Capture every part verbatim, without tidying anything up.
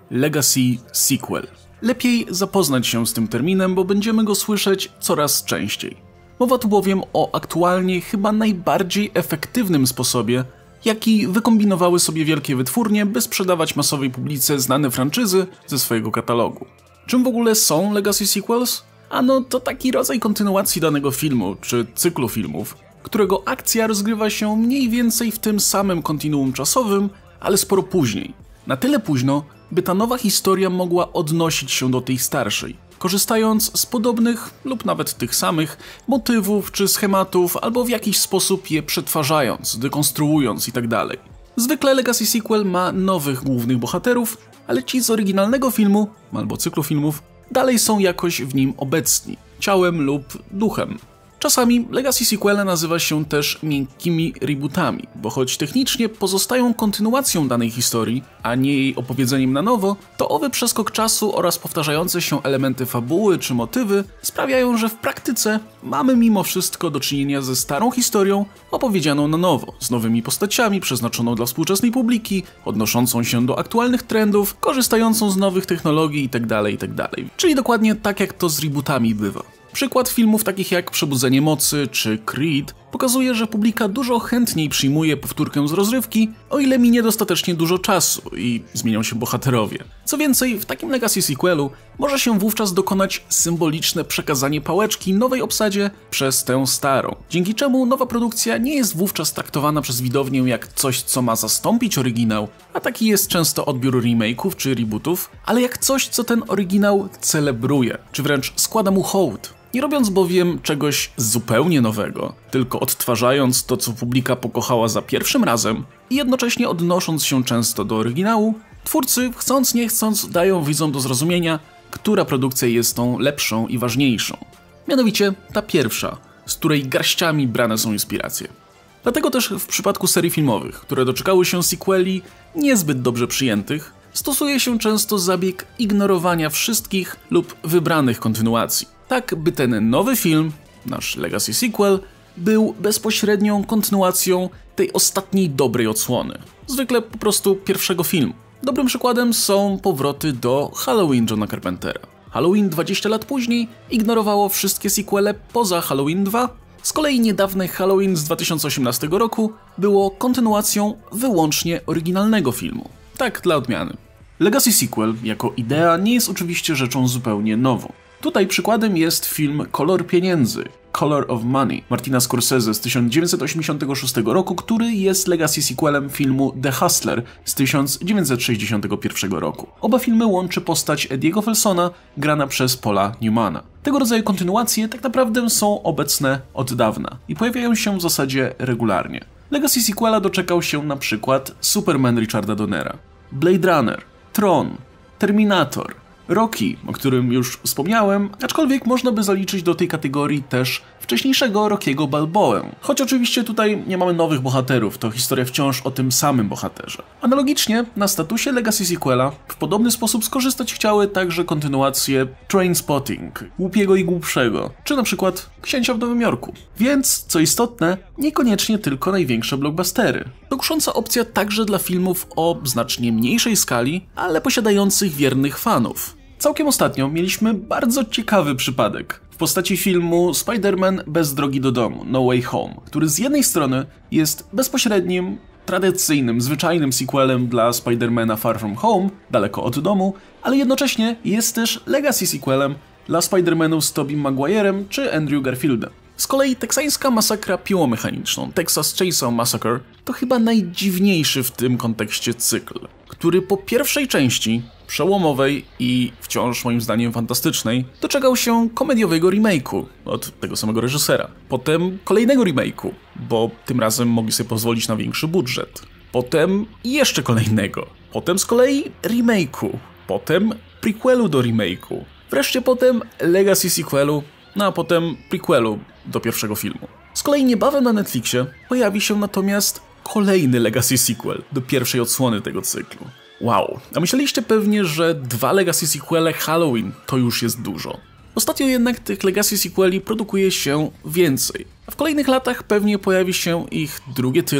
Legacy Sequel. Lepiej zapoznać się z tym terminem, bo będziemy go słyszeć coraz częściej. Mowa tu bowiem o aktualnie chyba najbardziej efektywnym sposobie, jaki wykombinowały sobie wielkie wytwórnie, by sprzedawać masowej publice znane franczyzy ze swojego katalogu. Czym w ogóle są Legacy Sequels? Ano to taki rodzaj kontynuacji danego filmu, czy cyklu filmów, którego akcja rozgrywa się mniej więcej w tym samym kontinuum czasowym, ale sporo później. Na tyle późno, by ta nowa historia mogła odnosić się do tej starszej, korzystając z podobnych lub nawet tych samych motywów czy schematów, albo w jakiś sposób je przetwarzając, dekonstruując itd. Zwykle Legacy Sequel ma nowych głównych bohaterów, ale ci z oryginalnego filmu, albo cyklu filmów, dalej są jakoś w nim obecni, ciałem lub duchem. Czasami Legacy Sequele nazywa się też miękkimi rebootami, bo choć technicznie pozostają kontynuacją danej historii, a nie jej opowiedzeniem na nowo, to owy przeskok czasu oraz powtarzające się elementy fabuły czy motywy sprawiają, że w praktyce mamy mimo wszystko do czynienia ze starą historią opowiedzianą na nowo, z nowymi postaciami, przeznaczoną dla współczesnej publiki, odnoszącą się do aktualnych trendów, korzystającą z nowych technologii itd., itd. Czyli dokładnie tak jak to z rebootami bywa. Przykład filmów takich jak Przebudzenie Mocy czy Creed pokazuje, że publika dużo chętniej przyjmuje powtórkę z rozrywki, o ile minie dostatecznie dużo czasu i zmienią się bohaterowie. Co więcej, w takim Legacy Sequelu może się wówczas dokonać symboliczne przekazanie pałeczki nowej obsadzie przez tę starą, dzięki czemu nowa produkcja nie jest wówczas traktowana przez widownię jak coś, co ma zastąpić oryginał, a taki jest często odbiór remake'ów czy rebootów, ale jak coś, co ten oryginał celebruje, czy wręcz składa mu hołd. Nie robiąc bowiem czegoś zupełnie nowego, tylko odtwarzając to, co publika pokochała za pierwszym razem i jednocześnie odnosząc się często do oryginału, twórcy, chcąc nie chcąc, dają widzom do zrozumienia, która produkcja jest tą lepszą i ważniejszą. Mianowicie ta pierwsza, z której garściami brane są inspiracje. Dlatego też w przypadku serii filmowych, które doczekały się sequeli niezbyt dobrze przyjętych, stosuje się często zabieg ignorowania wszystkich lub wybranych kontynuacji. Tak, by ten nowy film, nasz Legacy Sequel, był bezpośrednią kontynuacją tej ostatniej dobrej odsłony. Zwykle po prostu pierwszego filmu. Dobrym przykładem są powroty do Halloween Johna Carpentera. Halloween dwadzieścia lat później ignorowało wszystkie sequele poza Halloween dwa, z kolei niedawne Halloween z dwa tysiące osiemnastego roku było kontynuacją wyłącznie oryginalnego filmu. Tak dla odmiany. Legacy Sequel jako idea nie jest oczywiście rzeczą zupełnie nową. Tutaj przykładem jest film Kolor Pieniędzy, Color of Money, Martina Scorsese z tysiąc dziewięćset osiemdziesiątego szóstego roku, który jest legacy sequelem filmu The Hustler z tysiąc dziewięćset sześćdziesiątego pierwszego roku. Oba filmy łączy postać Ediego Felsona, grana przez Paula Newmana. Tego rodzaju kontynuacje tak naprawdę są obecne od dawna i pojawiają się w zasadzie regularnie. Legacy sequela doczekał się na przykład Superman Richarda Donnera, Blade Runner, Tron, Terminator, Rocky, o którym już wspomniałem, aczkolwiek można by zaliczyć do tej kategorii też wcześniejszego Rockiego Balboę. Choć oczywiście tutaj nie mamy nowych bohaterów, to historia wciąż o tym samym bohaterze. Analogicznie na statusie Legacy Sequela w podobny sposób skorzystać chciały także kontynuacje Trainspotting, Głupiego i Głupszego, czy na przykład Księcia w Nowym Jorku. Więc, co istotne, niekoniecznie tylko największe blockbustery. To kusząca opcja także dla filmów o znacznie mniejszej skali, ale posiadających wiernych fanów. Całkiem ostatnio mieliśmy bardzo ciekawy przypadek w postaci filmu Spider-Man Bez drogi do domu, No Way Home, który z jednej strony jest bezpośrednim, tradycyjnym, zwyczajnym sequelem dla Spider-Mana Far From Home, daleko od domu, ale jednocześnie jest też legacy sequelem dla Spider-Manów z Tobey Maguirem czy Andrew Garfieldem. Z kolei teksańska masakra piłą mechaniczną, Texas Chainsaw Massacre, to chyba najdziwniejszy w tym kontekście cykl, który po pierwszej części, przełomowej i wciąż moim zdaniem fantastycznej, doczekał się komediowego remake'u od tego samego reżysera. Potem kolejnego remake'u, bo tym razem mogli sobie pozwolić na większy budżet. Potem jeszcze kolejnego. Potem z kolei remake'u. Potem prequelu do remake'u. Wreszcie potem legacy sequelu, no a potem prequelu do pierwszego filmu. Z kolei niebawem na Netflixie pojawi się natomiast kolejny legacy sequel do pierwszej odsłony tego cyklu. Wow, a myśleliście pewnie, że dwa legacy sequele Halloween to już jest dużo. Ostatnio jednak tych legacy sequeli produkuje się więcej, a w kolejnych latach pewnie pojawi się ich drugie tyle,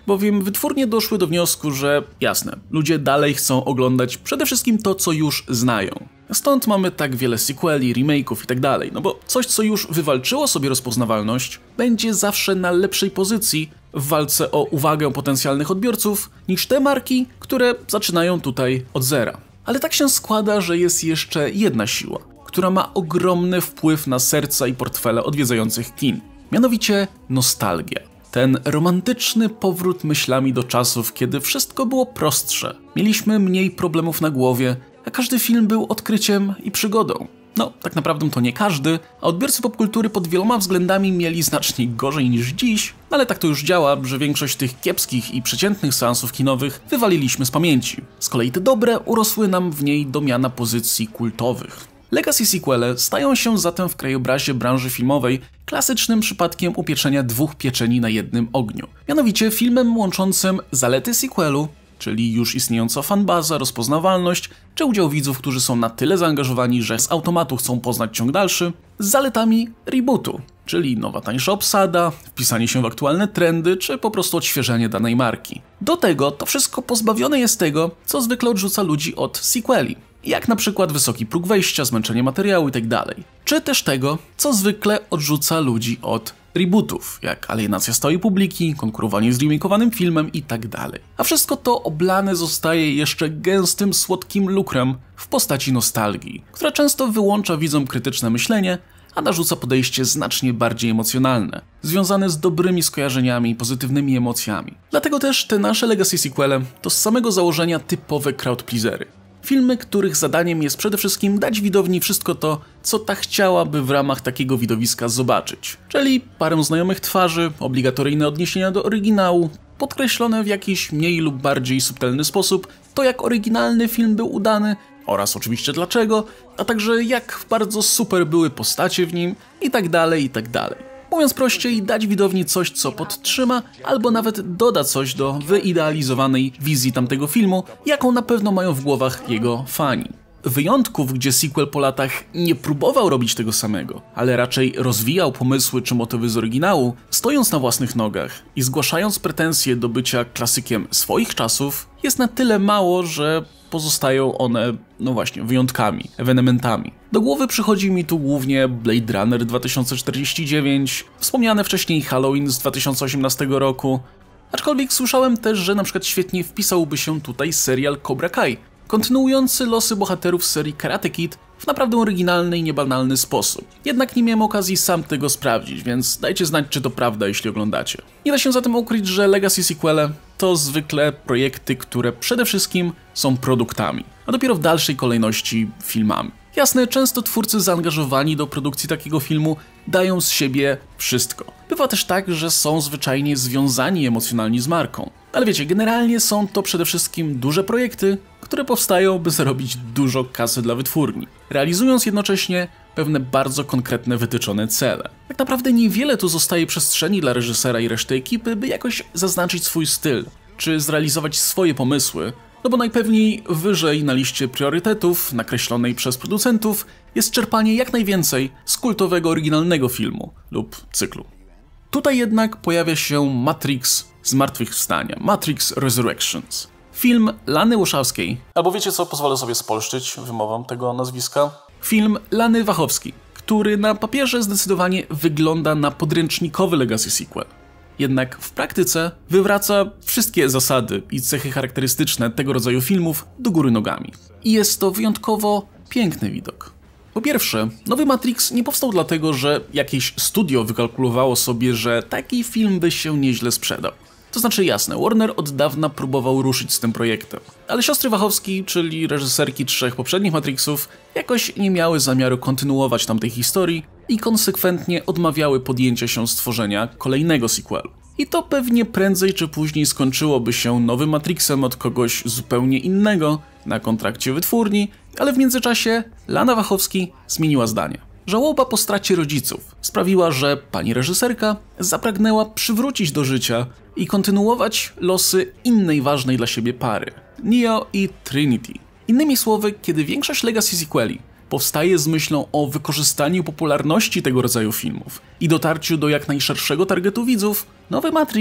bowiem wytwórnie doszły do wniosku, że jasne, ludzie dalej chcą oglądać przede wszystkim to, co już znają. Stąd mamy tak wiele sequeli, remake'ów i tak dalej, no bo coś, co już wywalczyło sobie rozpoznawalność, będzie zawsze na lepszej pozycji w walce o uwagę potencjalnych odbiorców niż te marki, które zaczynają tutaj od zera. Ale tak się składa, że jest jeszcze jedna siła, która ma ogromny wpływ na serca i portfele odwiedzających kin. Mianowicie nostalgia. Ten romantyczny powrót myślami do czasów, kiedy wszystko było prostsze. Mieliśmy mniej problemów na głowie, a każdy film był odkryciem i przygodą. No, tak naprawdę to nie każdy, a odbiorcy popkultury pod wieloma względami mieli znacznie gorzej niż dziś, ale tak to już działa, że większość tych kiepskich i przeciętnych seansów kinowych wywaliliśmy z pamięci. Z kolei te dobre urosły nam w niej do miana pozycji kultowych. Legacy sequele stają się zatem w krajobrazie branży filmowej klasycznym przypadkiem upieczenia dwóch pieczeni na jednym ogniu. Mianowicie filmem łączącym zalety sequelu, czyli już istniejąca fanbaza, rozpoznawalność, czy udział widzów, którzy są na tyle zaangażowani, że z automatu chcą poznać ciąg dalszy, z zaletami rebootu, czyli nowa tańsza obsada, wpisanie się w aktualne trendy, czy po prostu odświeżenie danej marki. Do tego to wszystko pozbawione jest tego, co zwykle odrzuca ludzi od sequeli, jak na przykład wysoki próg wejścia, zmęczenie materiału itd. Czy też tego, co zwykle odrzuca ludzi od rebootów, jak alienacja stałej publiki, konkurowanie z remakeowanym filmem itd. A wszystko to oblane zostaje jeszcze gęstym, słodkim lukrem w postaci nostalgii, która często wyłącza widzom krytyczne myślenie, a narzuca podejście znacznie bardziej emocjonalne, związane z dobrymi skojarzeniami i pozytywnymi emocjami. Dlatego też te nasze legacy sequele to z samego założenia typowe crowd pleasery. Filmy, których zadaniem jest przede wszystkim dać widowni wszystko to, co ta chciałaby w ramach takiego widowiska zobaczyć. Czyli parę znajomych twarzy, obligatoryjne odniesienia do oryginału, podkreślone w jakiś mniej lub bardziej subtelny sposób to, jak oryginalny film był udany oraz oczywiście dlaczego, a także jak bardzo super były postacie w nim i tak dalej, i tak dalej. Mówiąc prościej, dać widowni coś, co podtrzyma, albo nawet doda coś do wyidealizowanej wizji tamtego filmu, jaką na pewno mają w głowach jego fani. Wyjątków, gdzie sequel po latach nie próbował robić tego samego, ale raczej rozwijał pomysły czy motywy z oryginału, stojąc na własnych nogach i zgłaszając pretensje do bycia klasykiem swoich czasów, jest na tyle mało, że pozostają one, no właśnie, wyjątkami, ewenementami. Do głowy przychodzi mi tu głównie Blade Runner dwa tysiące czterdzieści dziewięć, wspomniane wcześniej Halloween z dwa tysiące osiemnastego roku, aczkolwiek słyszałem też, że na przykład świetnie wpisałby się tutaj serial Cobra Kai, kontynuujący losy bohaterów serii Karate Kid w naprawdę oryginalny i niebanalny sposób. Jednak nie miałem okazji sam tego sprawdzić, więc dajcie znać, czy to prawda, jeśli oglądacie. Nie da się zatem ukryć, że legacy sequele to zwykle projekty, które przede wszystkim są produktami, a dopiero w dalszej kolejności filmami. Jasne, często twórcy zaangażowani do produkcji takiego filmu dają z siebie wszystko. Bywa też tak, że są zwyczajnie związani emocjonalnie z marką. Ale wiecie, generalnie są to przede wszystkim duże projekty, które powstają, by zarobić dużo kasy dla wytwórni, realizując jednocześnie pewne bardzo konkretne, wytyczone cele. Tak naprawdę niewiele tu zostaje przestrzeni dla reżysera i reszty ekipy, by jakoś zaznaczyć swój styl, czy zrealizować swoje pomysły, no bo najpewniej wyżej na liście priorytetów nakreślonej przez producentów jest czerpanie jak najwięcej z kultowego, oryginalnego filmu lub cyklu. Tutaj jednak pojawia się Matrix Zmartwychwstania, Matrix Resurrections. Film Lany Wachowskiej, albo wiecie co, pozwolę sobie spolszczyć wymową tego nazwiska. Film Lany Wachowskiej, który na papierze zdecydowanie wygląda na podręcznikowy legacy sequel. Jednak w praktyce wywraca wszystkie zasady i cechy charakterystyczne tego rodzaju filmów do góry nogami. I jest to wyjątkowo piękny widok. Po pierwsze, nowy Matrix nie powstał dlatego, że jakieś studio wykalkulowało sobie, że taki film by się nieźle sprzedał. To znaczy jasne, Warner od dawna próbował ruszyć z tym projektem, ale siostry Wachowski, czyli reżyserki trzech poprzednich Matrixów, jakoś nie miały zamiaru kontynuować tamtej historii i konsekwentnie odmawiały podjęcia się stworzenia kolejnego sequelu. I to pewnie prędzej czy później skończyłoby się nowym Matrixem od kogoś zupełnie innego na kontrakcie wytwórni, ale w międzyczasie Lana Wachowski zmieniła zdanie. Żałoba po stracie rodziców sprawiła, że pani reżyserka zapragnęła przywrócić do życia i kontynuować losy innej ważnej dla siebie pary, Neo i Trinity. Innymi słowy, kiedy większość legacy sequeli powstaje z myślą o wykorzystaniu popularności tego rodzaju filmów i dotarciu do jak najszerszego targetu widzów, nowy Matrix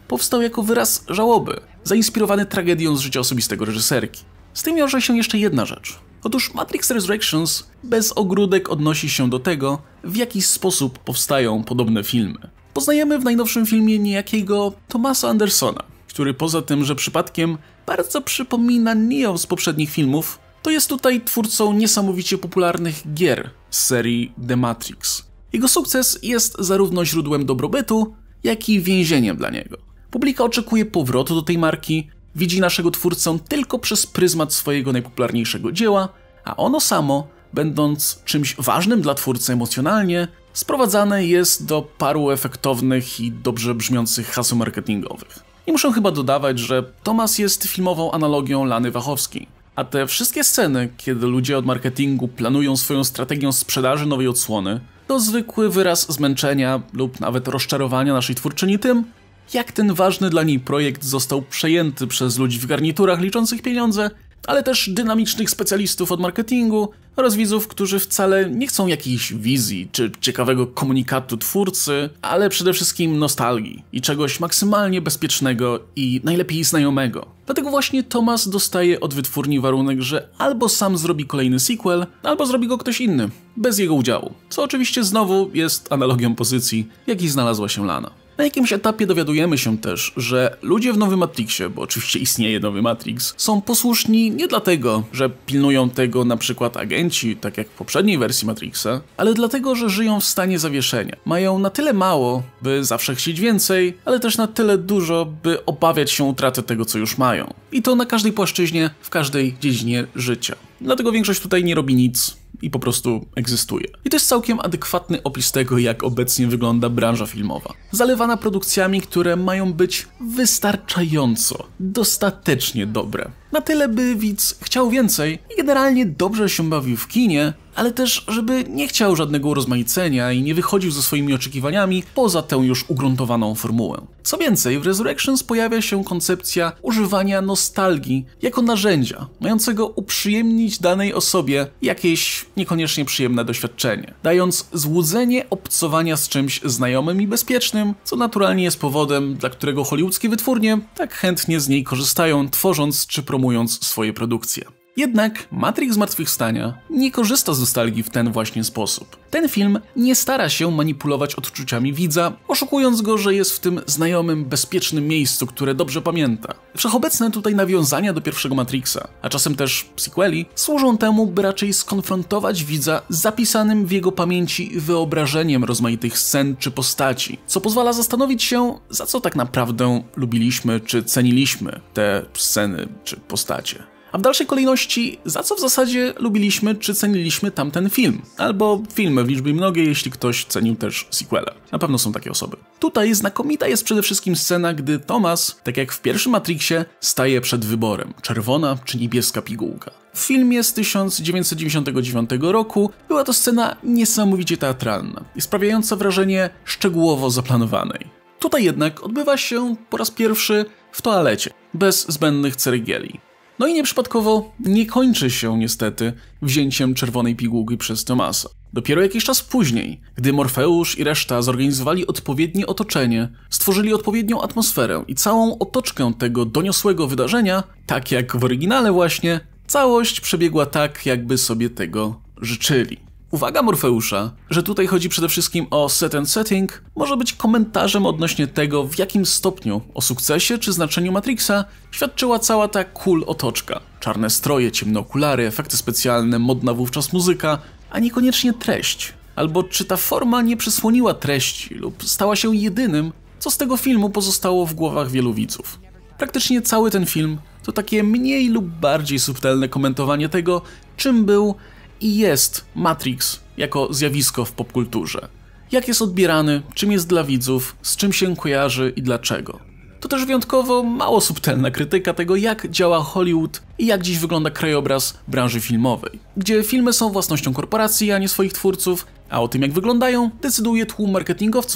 powstał jako wyraz żałoby, zainspirowany tragedią z życia osobistego reżyserki. Z tym wiąże się jeszcze jedna rzecz. Otóż Matrix Resurrections bez ogródek odnosi się do tego, w jaki sposób powstają podobne filmy. Poznajemy w najnowszym filmie niejakiego Thomasa Andersona, który poza tym, że przypadkiem bardzo przypomina Neo z poprzednich filmów, to jest tutaj twórcą niesamowicie popularnych gier z serii The Matrix. Jego sukces jest zarówno źródłem dobrobytu, jak i więzieniem dla niego. Publika oczekuje powrotu do tej marki, widzi naszego twórcę tylko przez pryzmat swojego najpopularniejszego dzieła, a ono samo, będąc czymś ważnym dla twórcy emocjonalnie, sprowadzane jest do paru efektownych i dobrze brzmiących haseł marketingowych. Nie muszę chyba dodawać, że Thomas jest filmową analogią Lany Wachowskiej, a te wszystkie sceny, kiedy ludzie od marketingu planują swoją strategię sprzedaży nowej odsłony, to zwykły wyraz zmęczenia lub nawet rozczarowania naszej twórczyni tym, jak ten ważny dla niej projekt został przejęty przez ludzi w garniturach liczących pieniądze, ale też dynamicznych specjalistów od marketingu oraz widzów, którzy wcale nie chcą jakiejś wizji czy ciekawego komunikatu twórcy, ale przede wszystkim nostalgii i czegoś maksymalnie bezpiecznego i najlepiej znajomego. Dlatego właśnie Thomas dostaje od wytwórni warunek, że albo sam zrobi kolejny sequel, albo zrobi go ktoś inny, bez jego udziału, co oczywiście znowu jest analogią pozycji, w jakiej znalazła się Lana. Na jakimś etapie dowiadujemy się też, że ludzie w nowym Matrixie, bo oczywiście istnieje nowy Matrix, są posłuszni nie dlatego, że pilnują tego na przykład agenci, tak jak w poprzedniej wersji Matrixa, ale dlatego, że żyją w stanie zawieszenia. Mają na tyle mało, by zawsze chcieć więcej, ale też na tyle dużo, by obawiać się utraty tego, co już mają. I to na każdej płaszczyźnie, w każdej dziedzinie życia. Dlatego większość tutaj nie robi nic i po prostu egzystuje. I to jest całkiem adekwatny opis tego, jak obecnie wygląda branża filmowa. Zalewana produkcjami, które mają być wystarczająco, dostatecznie dobre. Na tyle, by widz chciał więcej i generalnie dobrze się bawił w kinie, ale też, żeby nie chciał żadnego urozmaicenia i nie wychodził ze swoimi oczekiwaniami poza tę już ugruntowaną formułę. Co więcej, w Resurrections pojawia się koncepcja używania nostalgii jako narzędzia, mającego uprzyjemnić danej osobie jakieś niekoniecznie przyjemne doświadczenie, dając złudzenie obcowania z czymś znajomym i bezpiecznym, co naturalnie jest powodem, dla którego hollywoodzkie wytwórnie tak chętnie z niej korzystają, tworząc czy promując swoje produkcje. Jednak Matrix Zmartwychwstania nie korzysta z nostalgii w ten właśnie sposób. Ten film nie stara się manipulować odczuciami widza, oszukując go, że jest w tym znajomym, bezpiecznym miejscu, które dobrze pamięta. Wszechobecne tutaj nawiązania do pierwszego Matrixa, a czasem też sequeli, służą temu, by raczej skonfrontować widza z zapisanym w jego pamięci wyobrażeniem rozmaitych scen czy postaci, co pozwala zastanowić się, za co tak naprawdę lubiliśmy czy ceniliśmy te sceny czy postacie. A w dalszej kolejności, za co w zasadzie lubiliśmy czy ceniliśmy tamten film. Albo filmy w liczbie mnogiej, jeśli ktoś cenił też sequela. Na pewno są takie osoby. Tutaj znakomita jest przede wszystkim scena, gdy Thomas, tak jak w pierwszym Matrixie, staje przed wyborem: czerwona czy niebieska pigułka. W filmie z tysiąc dziewięćset dziewięćdziesiątego dziewiątego roku była to scena niesamowicie teatralna i sprawiająca wrażenie szczegółowo zaplanowanej. Tutaj jednak odbywa się po raz pierwszy w toalecie, bez zbędnych ceregieli. No i nieprzypadkowo nie kończy się niestety wzięciem czerwonej pigułki przez Thomasa. Dopiero jakiś czas później, gdy Morfeusz i reszta zorganizowali odpowiednie otoczenie, stworzyli odpowiednią atmosferę i całą otoczkę tego doniosłego wydarzenia, tak jak w oryginale właśnie, całość przebiegła tak, jakby sobie tego życzyli. Uwaga Morfeusza, że tutaj chodzi przede wszystkim o set and setting, może być komentarzem odnośnie tego, w jakim stopniu o sukcesie czy znaczeniu Matrixa świadczyła cała ta cool otoczka. Czarne stroje, ciemne okulary, efekty specjalne, modna wówczas muzyka, a niekoniecznie treść. Albo czy ta forma nie przysłoniła treści lub stała się jedynym, co z tego filmu pozostało w głowach wielu widzów. Praktycznie cały ten film to takie mniej lub bardziej subtelne komentowanie tego, czym był i jest Matrix jako zjawisko w popkulturze. Jak jest odbierany, czym jest dla widzów, z czym się kojarzy i dlaczego. To też wyjątkowo mało subtelna krytyka tego, jak działa Hollywood i jak dziś wygląda krajobraz branży filmowej, gdzie filmy są własnością korporacji, a nie swoich twórców, a o tym jak wyglądają decyduje tłum marketingowców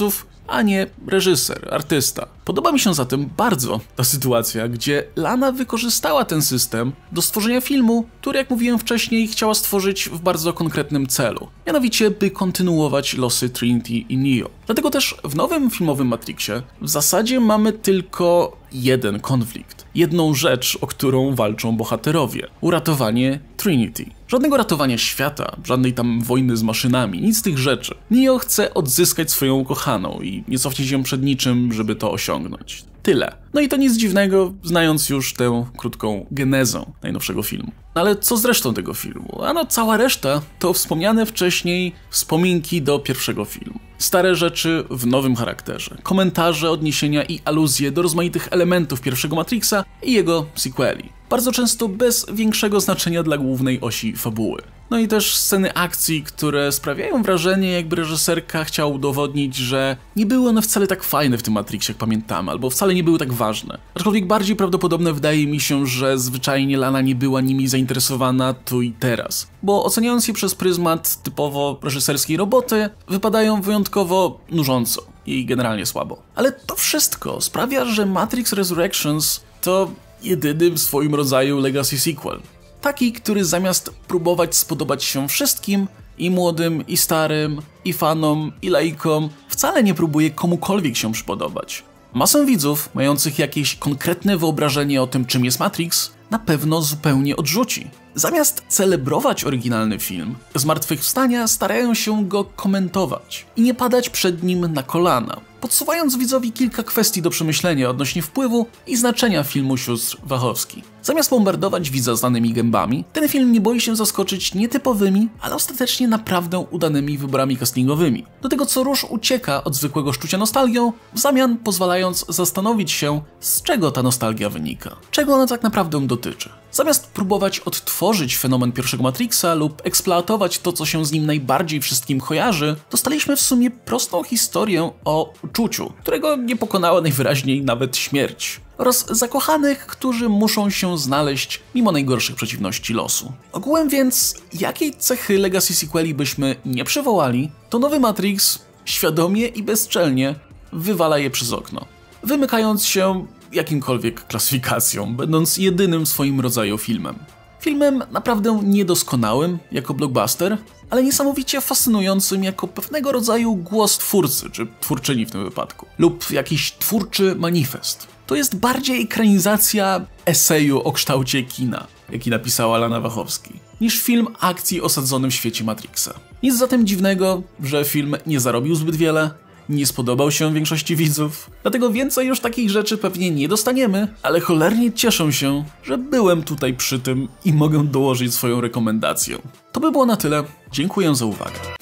a nie reżyser, artysta. Podoba mi się zatem bardzo ta sytuacja, gdzie Lana wykorzystała ten system do stworzenia filmu, który, jak mówiłem wcześniej, chciała stworzyć w bardzo konkretnym celu. Mianowicie, by kontynuować losy Trinity i Neo. Dlatego też w nowym filmowym Matrixie w zasadzie mamy tylko jeden konflikt. Jedną rzecz, o którą walczą bohaterowie. Uratowanie Trinity. Żadnego ratowania świata, żadnej tam wojny z maszynami, nic z tych rzeczy. Neo chce odzyskać swoją ukochaną i nie cofnie się przed niczym, żeby to osiągnąć. Tyle. No i to nic dziwnego, znając już tę krótką genezę najnowszego filmu. Ale co z resztą tego filmu? Ano, cała reszta to wspomniane wcześniej wspominki do pierwszego filmu. Stare rzeczy w nowym charakterze. Komentarze, odniesienia i aluzje do rozmaitych elementów pierwszego Matrixa i jego sequeli. Bardzo często bez większego znaczenia dla głównej osi fabuły. No i też sceny akcji, które sprawiają wrażenie, jakby reżyserka chciała udowodnić, że nie były one wcale tak fajne w tym Matrixie, jak pamiętamy, albo wcale nie były tak ważne. Aczkolwiek bardziej prawdopodobne wydaje mi się, że zwyczajnie Lana nie była nimi zainteresowana tu i teraz. Bo oceniając je przez pryzmat typowo reżyserskiej roboty, wypadają wyjątkowo nużąco i generalnie słabo. Ale to wszystko sprawia, że Matrix Resurrections to jedyny w swoim rodzaju legacy sequel. Taki, który zamiast próbować spodobać się wszystkim, i młodym, i starym, i fanom, i laikom, wcale nie próbuje komukolwiek się przypodobać. Masę widzów, mających jakieś konkretne wyobrażenie o tym, czym jest Matrix, na pewno zupełnie odrzuci. Zamiast celebrować oryginalny film, zmartwychwstania starają się go komentować i nie padać przed nim na kolana, podsuwając widzowi kilka kwestii do przemyślenia odnośnie wpływu i znaczenia filmu sióstr Wachowski. Zamiast bombardować widza znanymi gębami, ten film nie boi się zaskoczyć nietypowymi, ale ostatecznie naprawdę udanymi wyborami castingowymi. Do tego co rusz ucieka od zwykłego szczucia nostalgią, w zamian pozwalając zastanowić się, z czego ta nostalgia wynika, czego ona tak naprawdę dotyczy. Zamiast próbować odtworzyć fenomen pierwszego Matrixa lub eksploatować to, co się z nim najbardziej wszystkim kojarzy, dostaliśmy w sumie prostą historię o uczuciu, którego nie pokonała najwyraźniej nawet śmierć, oraz zakochanych, którzy muszą się znaleźć mimo najgorszych przeciwności losu. Ogółem więc, jakiej cechy legacy sequeli byśmy nie przywołali, to nowy Matrix świadomie i bezczelnie wywala je przez okno, wymykając się jakimkolwiek klasyfikacją, będąc jedynym w swoim rodzaju filmem. Filmem naprawdę niedoskonałym jako blockbuster, ale niesamowicie fascynującym jako pewnego rodzaju głos twórcy, czy twórczyni w tym wypadku, lub jakiś twórczy manifest. To jest bardziej ekranizacja eseju o kształcie kina, jaki napisała Lana Wachowski, niż film akcji osadzony w świecie Matrixa. Nic zatem dziwnego, że film nie zarobił zbyt wiele, nie spodobał się większości widzów, dlatego więcej już takich rzeczy pewnie nie dostaniemy, ale cholernie cieszę się, że byłem tutaj przy tym i mogę dołożyć swoją rekomendację. To by było na tyle, dziękuję za uwagę.